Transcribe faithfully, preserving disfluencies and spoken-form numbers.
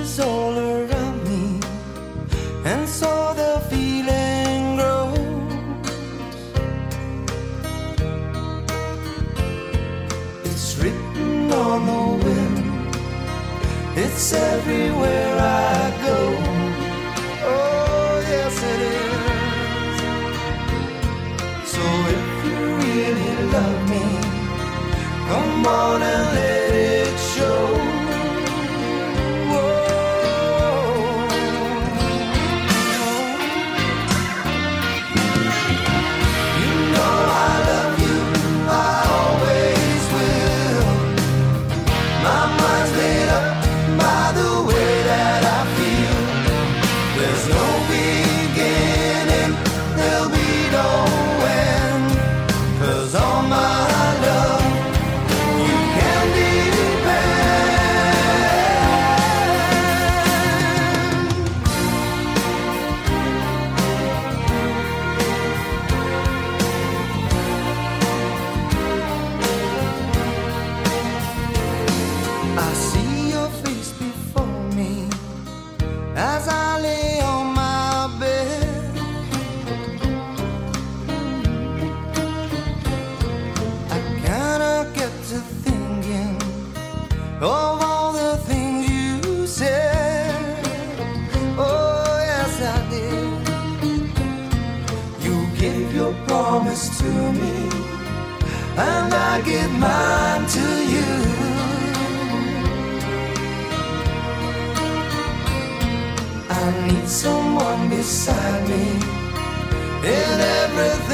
is all around me, and so the feeling grows. It's written on the wind, it's everywhere I go. Oh, yes it is. So if you really love me, come on and let it show. As I lay on my bed, I kinda get to thinking of all the things you said. Oh, yes, I did. You gave your promise to me, and I give mine to you. I need someone beside me in everything.